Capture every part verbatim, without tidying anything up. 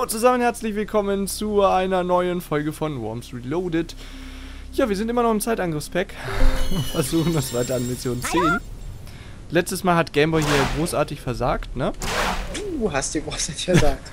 zusammen, herzlich willkommen zu einer neuen Folge von Worms Reloaded. Ja, wir sind immer noch im Zeitangriffspack. Versuchen das weiter an Mission zehn. Letztes Mal hat Gameboy hier großartig versagt, ne? Du hast dir großartig versagt.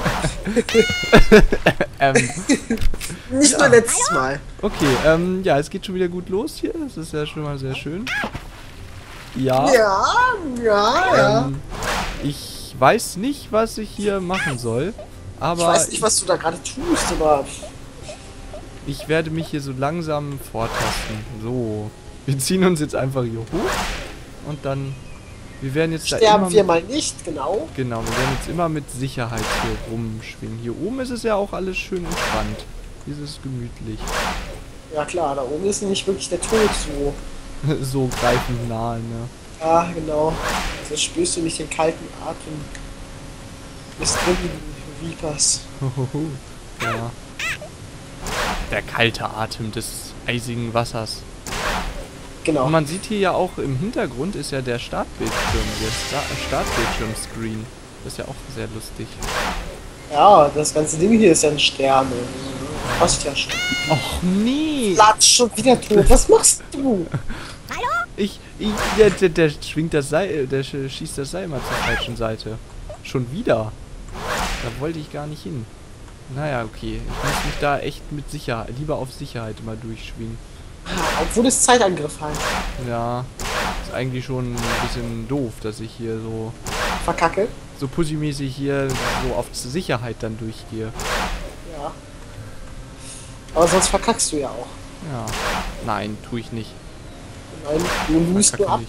ähm, Nicht ja. nur letztes Mal. Okay, ähm, ja, es geht schon wieder gut los hier. Das ist ja schon mal sehr schön. Ja. Ja, ja, ja. Ähm, ich weiß nicht, was ich hier machen soll. Aber ich weiß nicht, was du da gerade tust, aber... ich werde mich hier so langsam vortasten. So. Wir ziehen uns jetzt einfach hier hoch. Und dann... Wir werden jetzt da Sterben immer wir mit, mal nicht, genau. Genau, wir werden jetzt immer mit Sicherheit hier rumschwingen. Hier oben ist es ja auch alles schön entspannt. Hier ist es gemütlich. Ja klar, da oben ist nicht wirklich der Tod so. So greifend nahe, ne? Ja, genau. So spürst du nicht den kalten Atem des dritten Reapers. Ja. Der kalte Atem des eisigen Wassers. Genau. Und man sieht hier ja auch im Hintergrund ist ja der Startbildschirm, der Sta Startbildschirm-Screen. Das ist ja auch sehr lustig. Ja, das ganze Ding hier ist ja ein Stern. Passt ja schon. Och nee! Platz schon wieder tot. Was machst du? Ich, ich der, der, der schwingt das Seil, der schießt das Seil mal zur falschen Seite. Schon wieder. Da wollte ich gar nicht hin. Naja, okay. Ich muss mich da echt mit Sicherheit, lieber auf Sicherheit immer durchschwingen. Obwohl es Zeitangriff heißt. Ja, ist eigentlich schon ein bisschen doof, dass ich hier so Verkacke. so pussymäßig hier so auf Sicherheit dann durchgehe. Ja. Aber sonst verkackst du ja auch. Ja. Nein, tue ich nicht. Nein, du lust Verkacke nur ab. nicht.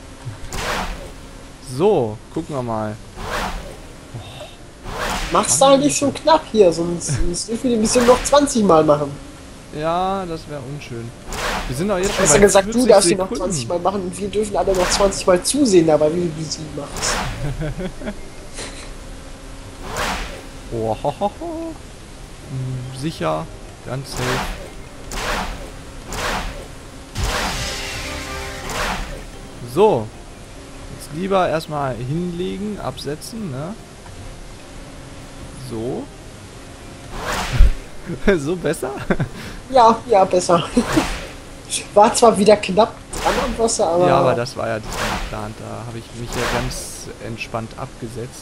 So, gucken wir mal. Mach's da nicht so knapp hier, sonst, sonst dürfen wir die Mission noch zwanzig Mal machen. Ja, das wäre unschön. Wir sind auch jetzt schon Hast bei du gesagt, du vierzig darfst die noch Sekunden. zwanzig Mal machen und wir dürfen alle noch zwanzig Mal zusehen dabei, wie du sie machst. Oh, ho, ho, ho. Hm, sicher, ganz safe. So. Jetzt lieber erstmal hinlegen, absetzen, ne? So. So besser? Ja, ja, besser. War zwar wieder knapp dran am Wasser, aber... Ja, aber das war ja diesmal geplant. Da habe ich mich ja ganz entspannt abgesetzt.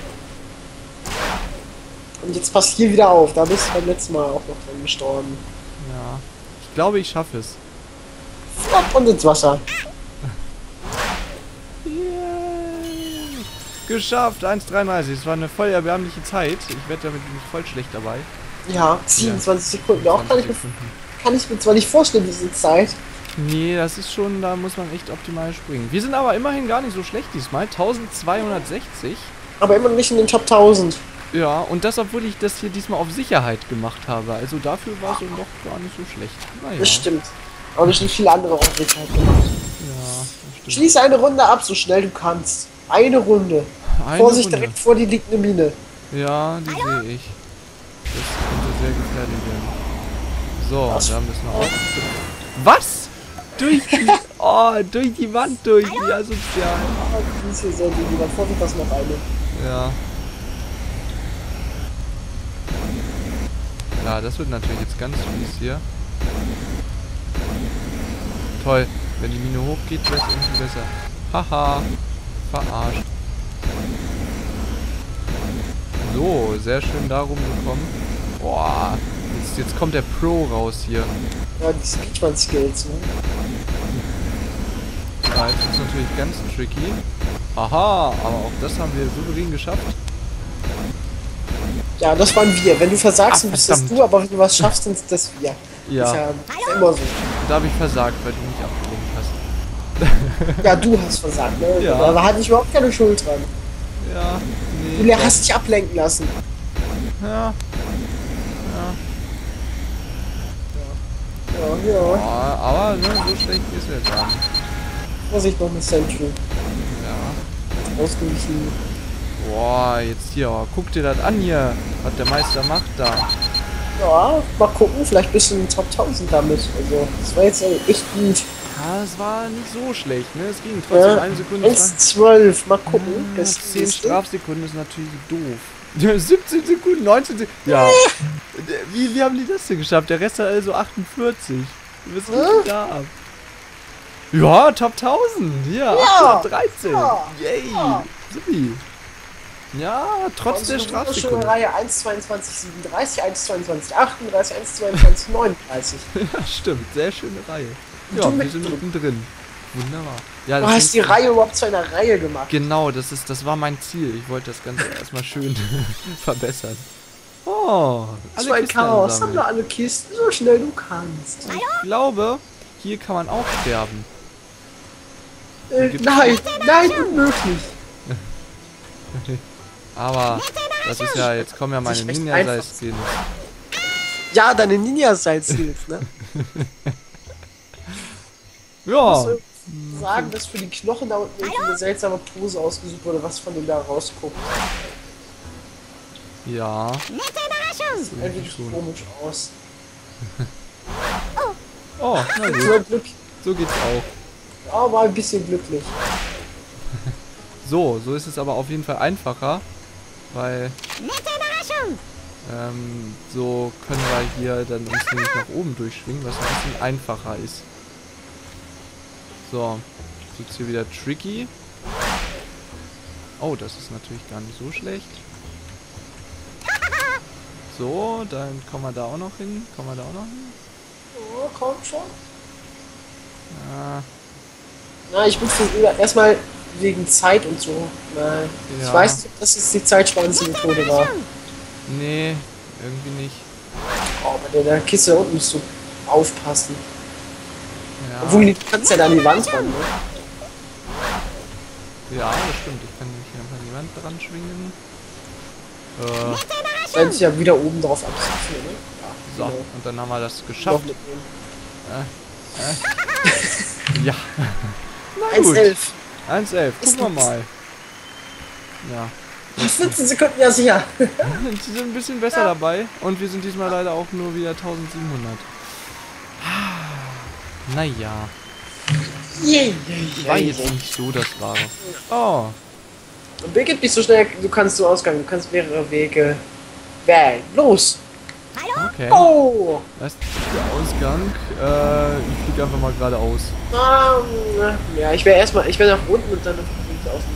Und jetzt passt hier wieder auf. Da bist du beim letzten Mal auch noch dran gestorben. Ja. Ich glaube, ich schaffe es. Flop und ins Wasser. Yay. Geschafft, eins dreiunddreißig. Es war eine voll erbärmliche Zeit. Ich werde damit nicht voll schlecht dabei. Ja, siebenundzwanzig Sekunden. Auch kann ich, mir, Sekunden. kann ich mir zwar nicht vorstellen, diese Zeit. Nee, das ist schon, da muss man echt optimal springen. Wir sind aber immerhin gar nicht so schlecht diesmal. eintausendzweihundertsechzig. Aber immer noch nicht in den Top tausend. Ja, und das, obwohl ich das hier diesmal auf Sicherheit gemacht habe. Also dafür war es doch gar nicht so schlecht. Naja. Das stimmt. Aber nicht viele andere auch Sicherheit gemacht. Ja, das stimmt. Schließe eine Runde ab, so schnell du kannst. Eine Runde. Eine Vorsicht, Runde. direkt vor dir liegt eine Mine. Ja, die sehe ich. Das könnte sehr gefährlich werden. So, Was? da müssen wir auch... Was? Durch die... Oh, durch die Wand durch. Wie asozial. Ah, die ist hier sehr dünn. Dann vorsicht, das noch eine. Ja. Ja, das wird natürlich jetzt ganz fies hier. Toll. Wenn die Mine hochgeht, wird es irgendwie besser. Haha. Verarscht. So, sehr schön darum gekommen. Boah. Jetzt, jetzt kommt der Pro raus hier. Ja, die Speedrun-Skills, ne? Ja, jetzt ist natürlich ganz tricky. Aha, aber auch das haben wir souverän geschafft. Ja, das waren wir. Wenn du versagst, Ach, dann bist das verdammt. du, aber wenn du was schaffst, dann ist das wir. Ja, Ist ja, ist ja immer so. da habe ich versagt, weil du mich abgelenkt hast. Ja, du hast versagt, ne? Ja. Da hatte ich überhaupt keine Schuld dran. Ja, nee. Du hast dich ablenken lassen. Ja. Ja. Ja, ja. Oh, aber ne, so schlecht ist er gar nicht. Vorsicht, noch eine Sentry. Ja. Ausgewichen. Boah, jetzt hier, oh, guck dir das an hier, was der Meister macht da. Ja, mal gucken, vielleicht bist du in den Top tausend damit. Also, das war jetzt echt gut. Ja, es war nicht so schlecht, ne? Es ging trotzdem Ja, eine Sekunde. eins zwölf, mal gucken. Ja, Das zehn nächste. Strafsekunden ist natürlich doof. siebzehn Sekunden, neunzehn Sekunden. Ja. Wie, wie haben die das denn geschafft? Der Rest hat also achtundvierzig. Was geht denn da ab? Ja, Top tausend. Ja, Ja. achthundertdreizehn. Ja. Yay. Ja. Supi. Ja, trotz der Schöne Strafsekunde. Reihe eins zweiundzwanzig siebenunddreißig, eins zweiundzwanzig achtunddreißig, eins zweiundzwanzig neununddreißig. Ja, stimmt. Sehr schöne Reihe. Und Ja, du wir mit sind drin. mittendrin. Wunderbar. Ja, Du das hast die ist- Reihe überhaupt zu einer Reihe gemacht. Genau, das ist, das war mein Ziel. Ich wollte das Ganze erstmal schön verbessern. Oh, Das alle war ein Kisten Chaos. einsammeln. Sammle alle Kisten, so schnell du kannst. Ich glaube, hier kann man auch sterben. Äh, gibt's- nein, nein, unmöglich. Aber das ist ja, jetzt kommen ja meine Das ist recht Ninja-Salz-Skins. Ja, deine Ninja-Salz-Hilfe, ne? Ja, Musst du sagen, dass für die Knochen da unten irgendwie eine seltsame Pose ausgesucht wurde, was von dem da rausguckt. ja. Sieht irgendwie Eigentlich schon. komisch aus. Oh, na gut, Nur Glück. so geht's auch. Ja, mal ein bisschen glücklich. So, so ist es aber auf jeden Fall einfacher, weil ähm, so können wir hier dann uns nämlich nach oben durchschwingen, was ein bisschen einfacher ist. So, jetzt hier wieder tricky. Oh, das ist natürlich gar nicht so schlecht. So, dann kommen wir da auch noch hin. Kommen wir da auch noch hin? Oh, komm schon. Ah, Na, ich bin für erstmal wegen Zeit und so. Nein. Ja. Ich weiß nicht, dass es die zeitsparendste Methode war. nee, irgendwie nicht. Oh, bei der Kiste da unten musst du aufpassen. Ja, Obwohl, du kannst ja da an die Wand ran, ne? ja, das stimmt. Ich kann mich hier einfach an die Wand dran schwingen. Äh, Dann sich ja wieder oben drauf absitzen, ne? Ja, so, genau. und dann haben wir das Noch geschafft. mitnehmen. Ja. Na eins gut. elf. eins elf. Ist Gucken wir nix. mal. Ja. vierzehn Sekunden, ja sicher. Sie sind ein bisschen besser dabei. Und wir sind diesmal leider auch nur wieder eintausendsiebenhundert. Naja. Yeah, War jetzt nicht so das Wahre. Oh. Und Birgit, nicht so schnell, du kannst so ausgang, du kannst mehrere Wege wählen. Los! Okay. Oh! Das ist der Ausgang. Äh, ich fliege einfach mal geradeaus. Ähm, ja, ich wäre erstmal, ich wäre nach unten und dann nach links außen.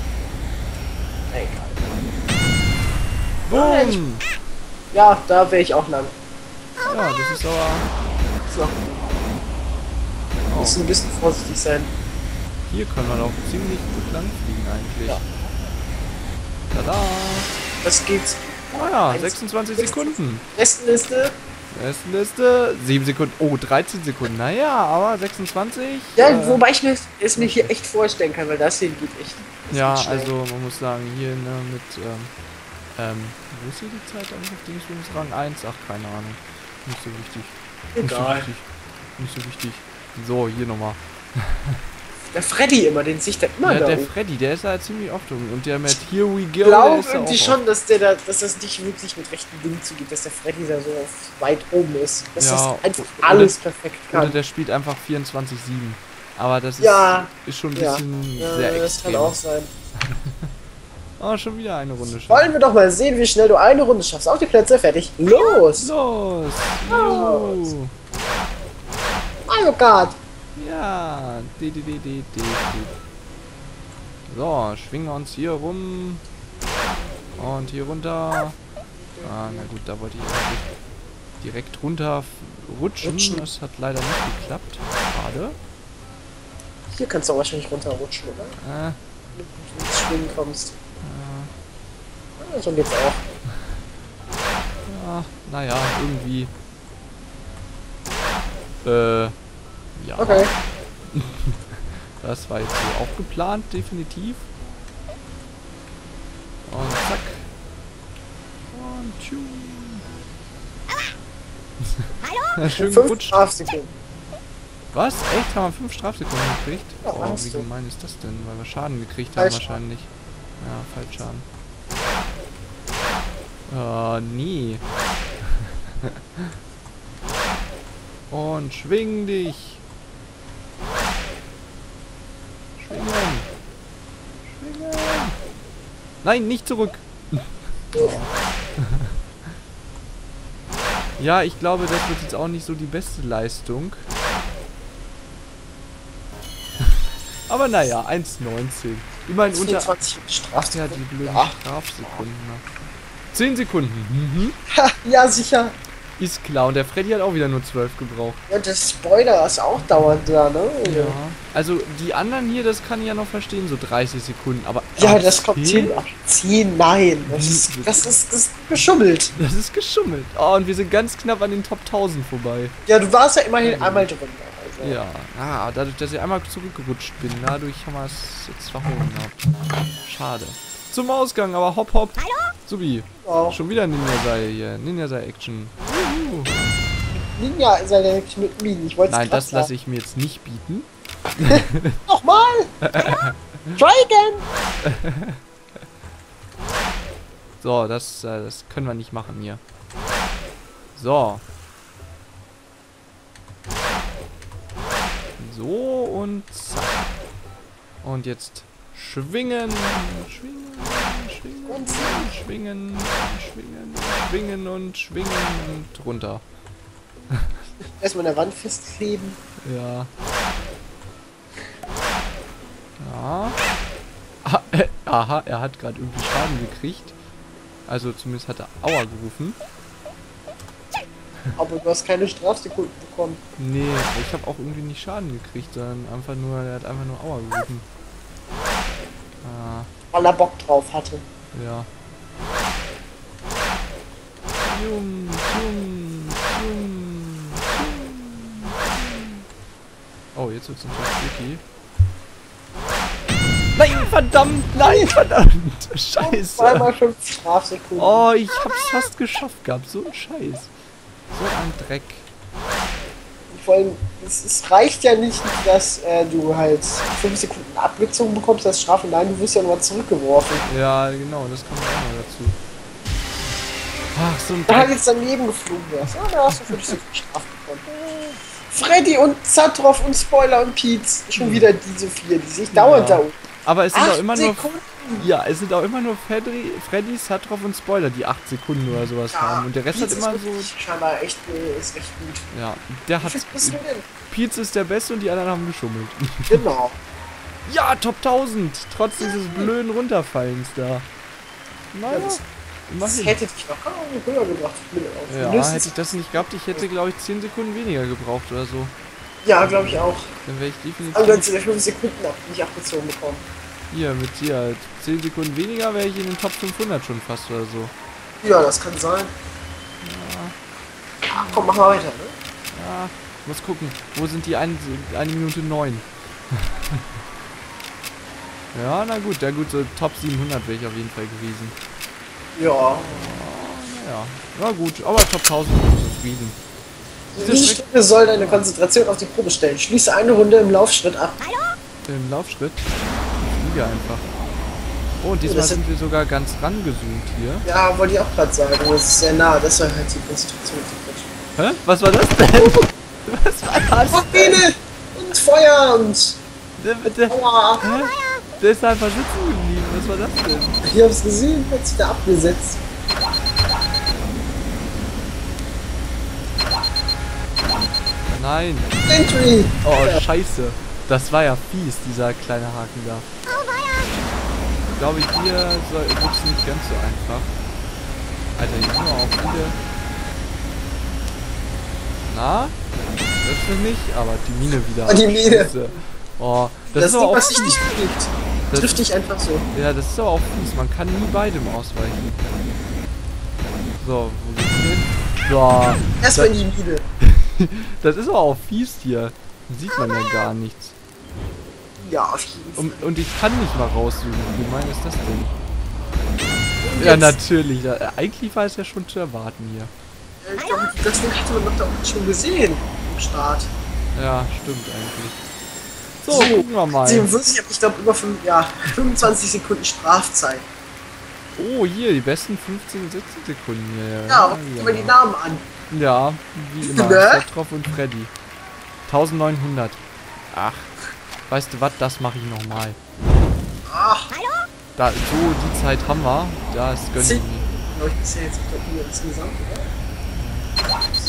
Egal. Boom! Ja, da wäre ich auch lang. Ja, das ist aber... So. Oh. Muss ein bisschen vorsichtig sein. Hier können wir doch ziemlich gut lang fliegen eigentlich. Ja. Tada! Das geht's. Ah ja, sechsundzwanzig Sekunden. Bestenliste. Bestenliste, sieben Sekunden. Oh, dreizehn Sekunden. Naja, aber sechsundzwanzig. Ja, äh, wobei ich mir es mir hier echt vorstellen kann, weil das hier geht echt. das Ja, geht schnell. also man muss sagen, hier ne, mit, ähm, ähm, wo ist hier die Zeit eigentlich auf Dingsbums Rang eins? Ach, keine Ahnung. Nicht so wichtig. Nicht so Egal. wichtig. Nicht so wichtig. So, hier nochmal. Der Freddy immer, den sich der immer Ja, da der oben. Freddy, der ist da ziemlich oft um. Und der mit Here We Go, Ich der glaube ist da irgendwie auch schon, dass der da, dass das nicht wirklich mit rechten Dingen zugeht, dass der Freddy da so auf weit oben ist. Dass Ja, das einfach oder- alles perfekt Oder kann. der spielt einfach vierundzwanzig sieben. Aber das ist, Ja. ist schon ein Ja. bisschen Ja, sehr das kann extrem. auch sein. Oh, schon wieder eine Runde schaffen. Wollen wir doch mal sehen, wie schnell du eine Runde schaffst. Auf die Plätze, fertig. Los! Los! Los. Juhu. Mario Kart! Ja, di, di, di, di, di, di. So, schwingen wir uns hier rum. Und hier runter. Ah, na gut, da wollte ich eigentlich direkt runter f- rutschen. Rutschen. Das hat leider nicht geklappt. Schade. Hier kannst du auch wahrscheinlich runterrutschen, oder? Äh, Wenn du ins Schwingen kommst. äh, Ja, so geht's auch. ja, naja, irgendwie. Äh, ja. Okay. Das war jetzt so auch geplant, definitiv. Und zack. Und tschu. Ja, schön Fünf gerutscht. Strafsekunden. Was? Echt? Haben wir fünf Strafsekunden gekriegt? Ja, Oh, hast wie du. gemein ist das denn? Weil wir Schaden gekriegt haben Fallschaden. wahrscheinlich. Ja, Fallschaden. Oh, nie. Und schwing dich. Schwingen. Schwingen. Nein, nicht zurück. Ja, ich glaube, das wird jetzt auch nicht so die beste Leistung. Aber naja, eins neunzehn. Immerhin unter... vierundzwanzig Strafe. Ja, die blöden Ja. Strafsekunden. zehn Sekunden. Mhm. Ha, ja, sicher. Ist klar. Und der Freddy hat auch wieder nur zwölf gebraucht. Und der Spoiler ist auch dauernd da, ne? Ja. Also die anderen hier, das kann ich ja noch verstehen, so dreißig Sekunden. Aber Ja, ab das kommt zehn? hin. Ab zehn, nein. Das ist, das ist, das ist geschummelt. Das ist geschummelt. Oh, und wir sind ganz knapp an den Top tausend vorbei. Ja, du warst ja immerhin einmal drin. Also. Ja. Ah, dadurch, dass ich einmal zurückgerutscht bin, dadurch haben wir es jetzt verhauen gehabt. Schade. Zum Ausgang, aber hopp hopp. Hallo? Subi. Ja. Schon wieder Ninja-Sei hier. Ninja-Sei-Action. Juhu. Ninja ist eine mit Minen. Ich wollte Nein, das lasse ich mir jetzt nicht bieten. Nochmal! Try again! So, das, äh, das können wir nicht machen hier. So. So und zack. Und jetzt schwingen, schwingen, schwingen, Und schwingen, schwingen, schwingen und schwingen und runter. erstmal an der Wand festkleben. Ja. Ja. Ah, äh, aha, er hat gerade irgendwie Schaden gekriegt. Also zumindest hat er Aua gerufen. Aber du hast keine Strafsekunden bekommen. Nee, ich habe auch irgendwie nicht Schaden gekriegt, sondern einfach nur, er hat einfach nur Aua gerufen. Ah, Weil er Bock drauf hatte. ja. Jum, jum, jum, jum. Oh, jetzt wird's natürlich tricky. Nein, verdammt, nein, verdammt. Scheiße. Zweimal fünf Strafsekunden. Oh, ich hab's fast geschafft gehabt. So ein Scheiß. So ein Dreck. Vor allem, es, es reicht ja nicht, dass äh, du halt fünf Sekunden abgezogen bekommst als Strafe. Nein, du wirst ja nochmal zurückgeworfen. Ja, genau, das kommt auch noch dazu. Ach, so ein Da halt Dreck. jetzt daneben geflogen wärst. Ah, da hast du fünf Sekunden Strafe bekommen. Freddy und Zatroff und Spoiler und Pietz. Schon wieder diese vier, die sich dauernd Ja. da unten. Aber es sind auch Acht immer nur... Sekunden. Ja, es sind auch immer nur Freddy, Freddy, Satroff und Spoiler, die acht Sekunden oder sowas Ja, haben. Und der Rest Pietz hat immer ist so... wirklich scheinbar echt, äh, ist recht gut. Ja, der Wie hat... viel bist du denn? Pietz ist der Beste und die anderen haben geschummelt. Genau. Ja, Top tausend! Trotz dieses blöden Runterfallens da. Naja, Das, das immerhin. hätte dich noch oh, höher gebracht. Auf Ja, mindestens- hätte ich das nicht gehabt, ich hätte, glaube ich, zehn Sekunden weniger gebraucht oder so. Ja, glaube ich auch. Dann wäre ich definitiv... Also hättest du fünf Sekunden ab, nicht abgezogen bekommen. Hier, mit hier, zehn Sekunden weniger wäre ich in den Top fünfhundert schon fast oder so. Ja, das kann sein. Ach, komm, mach mal weiter, ne? Ja, muss gucken. Wo sind die eine, eine Minute neun? Ja, na gut, ja gut, so Top siebenhundert wäre ich auf jeden Fall gewesen. Ja. Ja, na gut, aber Top tausend bin ich zufrieden. Diese Stunde soll deine Konzentration auf die Probe stellen. Schließe eine Runde im Laufschritt ab. Im Laufschritt. Ich fliege einfach. Oh, und diesmal das sind- sind wir sogar ganz rangezoomt hier. Ja, wollte ich auch gerade sagen. Das ist sehr nah. Das soll halt die Konzentration auf Hä? Was war das denn? Was war das? Maschine und Feuer und Der, der, Aua. hä? Der ist da einfach sitzen geblieben. Was war das denn? Ich hab's gesehen, hat sich da abgesetzt. Nein. Entry! Oh, scheiße. Das war ja fies, dieser kleine Haken da. Ich glaube, hier wird es nicht ganz so einfach. Alter, hier sind wir auch viele... Na? Das ist nicht, aber die Mine wieder. Oh, die Mine. Scheiße. Oh, das, Das ist Ding, aber auch was sich nicht bewegt, Das- trifft dich einfach so. Ja, das ist aber auch fies. Man kann nie beidem ausweichen. So, wo geht's hin? So, Erstmal in die Mine. das ist aber auch fies hier. Da sieht man ja gar nichts. Ja, auf jeden Fall. Und, und ich kann nicht mal rauszoomen. Wie gemein ist das denn? Und Ja, jetzt, natürlich. Da, äh, eigentlich war es ja schon zu erwarten hier. äh, Ich glaube, das Ding hatte man doch da unten schon gesehen im Start. Ja, stimmt eigentlich. So, So, gucken wir mal. siebenundvierzig, aber ich glaube über fünf, ja, fünfundzwanzig Sekunden Strafzeit. Oh, hier, die besten fünfzehn und sechzehn Sekunden hier. Ja, guck dir mal die Namen an. Ja, wie immer. Ne? Satroff und Freddy. neunzehnhundert. Ach, weißt du was, das mache ich nochmal. Ach, Da, so, die Zeit haben wir. Das gönnen Zehn. wir. glaube ich bisher jetzt hier insgesamt, oder?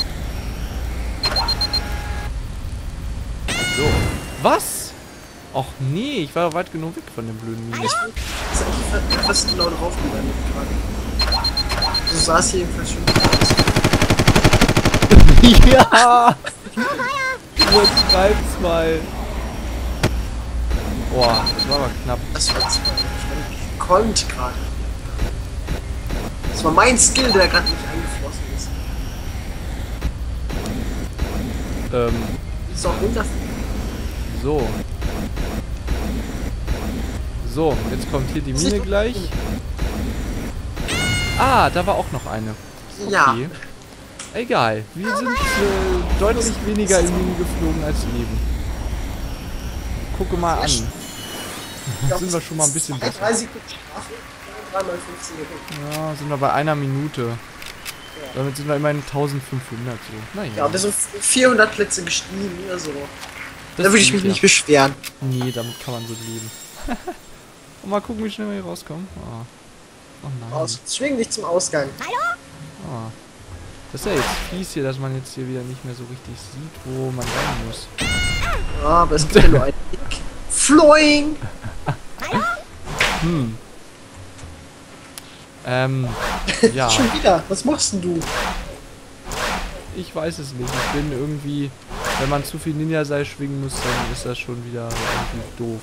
Was? Och nee, ich war weit genug weg von dem blöden Minen. Ich bin fast genau drauf gelandet gerade. So sah es jedenfalls schon aus. Ja! Übertreib's mal. Boah, das war aber knapp. Das war jetzt gekonnt gerade. Das war mein Skill, der gerade nicht eingeflossen ist. Ähm, Ist auch runter. so. So, jetzt kommt hier die Mine gleich. Ah, da war auch noch eine. Okay. Ja. Egal, wir sind äh, deutlich weniger in Minen geflogen als eben. Gucke mal an. Ja, Sind wir schon mal ein bisschen besser. drei Sekunden Strafe, dreimal fünfzehn Sekunden. Ja, sind wir bei einer Minute. Damit sind wir immerhin eintausendfünfhundert so. Naja. Ja, wir sind vierhundert Plätze gestiegen, also. Da Das würde ich geht mich ja. nicht beschweren. Nee, damit kann man so leben. Und mal gucken, wie schnell wir hier rauskommen. Oh, oh nein. Aus, schwing dich zum Ausgang. Oh. Das ist ja jetzt fies hier, dass man jetzt hier wieder nicht mehr so richtig sieht, wo man rein muss. Ja, aber es gibt ja nur einen Weg. Flying! Hm. Ähm, ja. Schon wieder, was machst denn du? Ich weiß es nicht. Ich bin irgendwie, wenn man zu viel Ninja-Seil schwingen muss, dann ist das schon wieder irgendwie doof.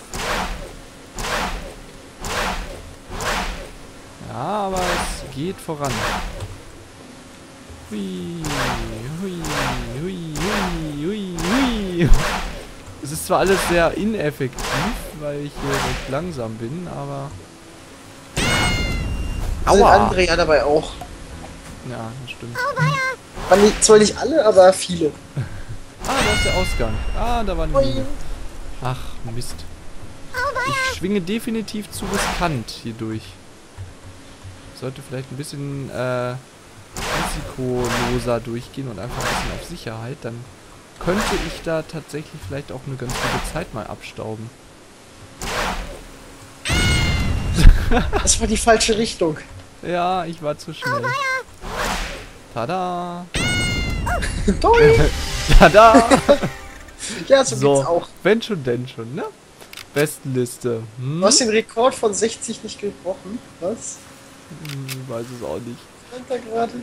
Ja, aber es geht voran. Hui, hui, hui, hui, hui, hui. Es ist zwar alles sehr ineffektiv, weil ich hier recht langsam bin, aber... Sind Aua! andere ja dabei auch. Ja, das stimmt. War nicht, zwar nicht alle, aber viele. Ah, da ist der Ausgang. Ah, da war eine Mine. Ach, Mist. Ich schwinge definitiv zu riskant hier durch. Sollte vielleicht ein bisschen äh, risikoloser durchgehen und einfach ein bisschen auf Sicherheit. Dann könnte ich da tatsächlich vielleicht auch eine ganz gute Zeit mal abstauben. Das war die falsche Richtung. Ja, ich war zu schnell. Tada! Toll! Tada! Ja, so, So, geht's auch. wenn schon, denn schon, ne? Bestenliste. Hm? Du hast den Rekord von sechzig nicht gebrochen. Was? Hm, weiß es auch nicht. Stand da gerade?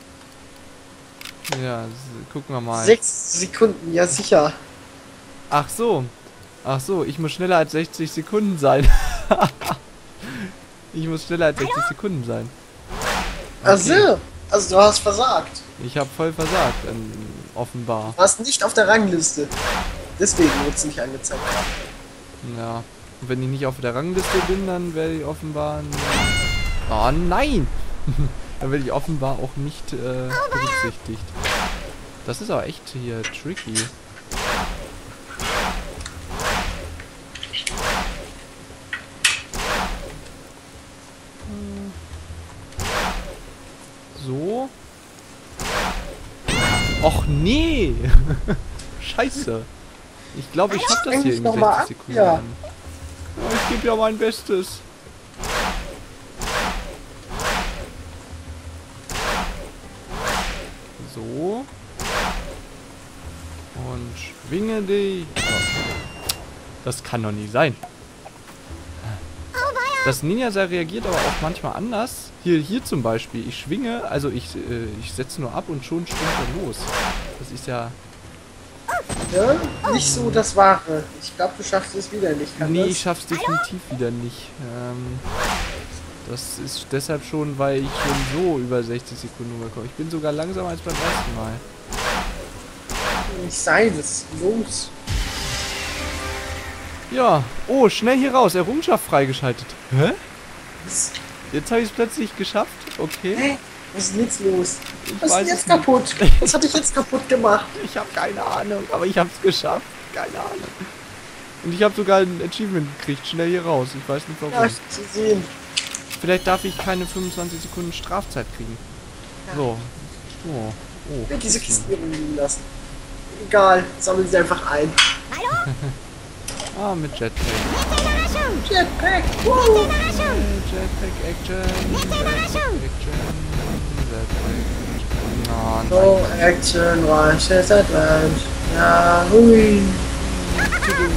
Ja, s- gucken wir mal. Sechs Sekunden, ja sicher. Ach so. Ach so, ich muss schneller als sechzig Sekunden sein. Ich muss schneller als sechzig Sekunden sein. Ach so. Also du hast versagt. Ich habe voll versagt, ähm, offenbar. Du warst nicht auf der Rangliste. Deswegen wird es nicht angezeigt. Ja. Und wenn ich nicht auf der Rangliste bin, dann werde ich offenbar... Oh nein! Dann werde ich offenbar auch nicht äh, berücksichtigt. Das ist aber echt hier tricky. So. Och nee! Scheiße. Ich glaube, ich schaff das hier in noch mal sechzig ab, Sekunden. ja. Ja, ich gebe ja mein Bestes. So. Und schwinge dich. Oh. Das kann doch nicht sein. Das Ninja-Seil reagiert aber auch manchmal anders. Hier, hier zum Beispiel. Ich schwinge, also ich, äh, ich setze nur ab und schon schwingt er los. Das ist ja... Ja, nicht so das Wahre. Ich glaube, du schaffst es wieder nicht. Kann Nee, das? ich schaff's definitiv wieder nicht. Ähm, das ist deshalb schon, weil ich schon so über sechzig Sekunden rüberkomme. Ich bin sogar langsamer als beim ersten Mal. Nicht sein, das ist los. Ja. Oh, schnell hier raus. Errungenschaft freigeschaltet. Hä? Was, Jetzt habe ich es plötzlich geschafft. Okay. hä? Was ist denn jetzt los? Ich Was ist weiß denn jetzt es nicht. kaputt? Was hat dich jetzt kaputt gemacht? Ich habe keine Ahnung, aber ich habe es geschafft. Keine Ahnung. Und ich habe sogar ein Achievement gekriegt. Schnell hier raus. Ich weiß nicht warum. Ja, zu sehen. Vielleicht darf ich keine fünfundzwanzig Sekunden Strafzeit kriegen. Ja. So. Oh. Oh. Ich will diese Kisten hier rumliegen lassen. Egal, sammeln sie einfach ein. Ah, mit Jetpack. Jetpack! Woo! Jetpack Action. Jetpack Action. Jetpack Action. Oh, No action, rush, advance. Ja, hui. Tüdüm.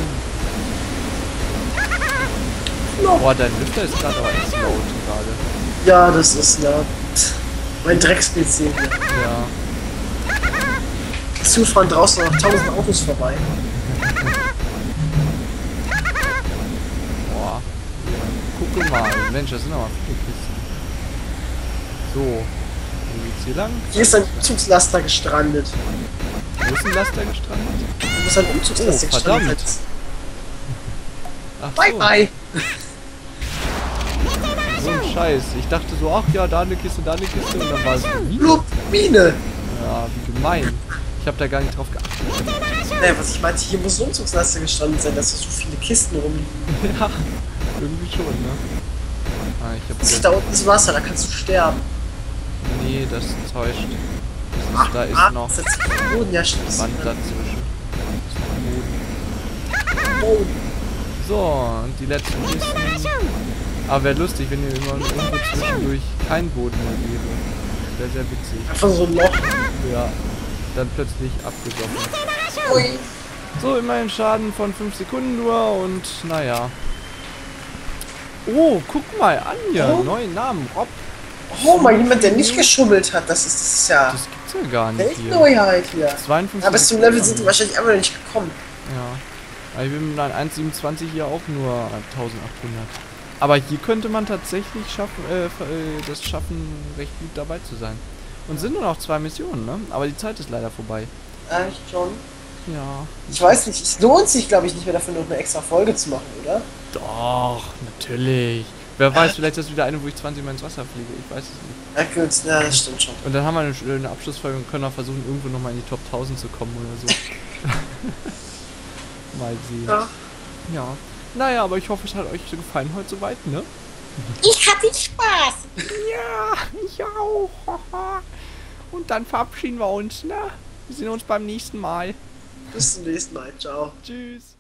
Boah, dein Lüfter ist gerade aber echt laut gerade. Ja, das ist laut. Mein Dreckspiel hier. Ja. Zu fahren draußen noch tausend Autos vorbei. Boah. Guck mal. Mensch, das sind aber viele Kisten. So. Wo geht's hier lang? Hier ist ein Umzugslaster gestrandet. Wo ist ein Laster gestrandet? Du musst ein Umzugslaster Oh, gestrandet verdammt. setzen. Ach Bye so. bye! So ein Scheiß. Ich dachte so, ach ja, da eine Kiste, da eine Kiste und dann war es eine Mine. Blub, Mine! Ja, wie gemein. Ich habe da gar nicht drauf geachtet. Ne, was ich meinte, hier muss ein Umzugslaster gestrandet sein, dass da so viele Kisten rumliegen. Ja, irgendwie schon, ne? Ah, ich hab Das da unten ist Wasser, da kannst du sterben. Nee, das täuscht. Das ist, Ach, da ist ah, noch das ist der Boden, ja, stimmt. Wand dazwischen. Das ist noch Boden. Boden. So, und die letzten Kisten. Aber wäre lustig, wenn hier immer irgendwo zwischendurch kein Boden mehr wäre. Wäre sehr witzig. Einfach so ein Loch. Ja, dann plötzlich abgesoffen. Ui. So, immerhin Schaden von fünf Sekunden nur und naja. Oh, guck mal an hier. Oh. Neuen Namen. Rob. Oh, mal jemand, der nicht geschummelt hat. Das ist, das ist ja Das gibt's ja gar nicht hier. Weltneuheit hier. zweiundfünfzig Aber bis zum Level sind die wahrscheinlich einfach noch nicht gekommen. Ja. Aber ich bin mit einem eins Komma siebenundzwanzig hier auch nur eintausendachthundert. Aber hier könnte man tatsächlich schaffen, äh, äh, das schaffen, recht gut dabei zu sein. Und sind nur noch zwei Missionen, ne? Aber die Zeit ist leider vorbei. Echt schon? Ja. Ich weiß nicht, es lohnt sich, glaube ich, nicht mehr dafür noch eine extra Folge zu machen, oder? Doch, natürlich. Wer weiß, vielleicht ist das wieder eine, wo ich zwanzig Mal ins Wasser fliege. Ich weiß es nicht. Ja gut, ja, das stimmt schon. Und dann haben wir eine, eine Abschlussfolge und können auch versuchen, irgendwo nochmal in die Top tausend zu kommen oder so. Mal sehen. Ja. Ja. Naja, aber ich hoffe, es hat euch gefallen heute soweit, ne? Ich hatte Spaß. Ja, ich auch. Und dann verabschieden wir uns, ne? Wir sehen uns beim nächsten Mal. Bis zum nächsten Mal. Ciao. Tschüss.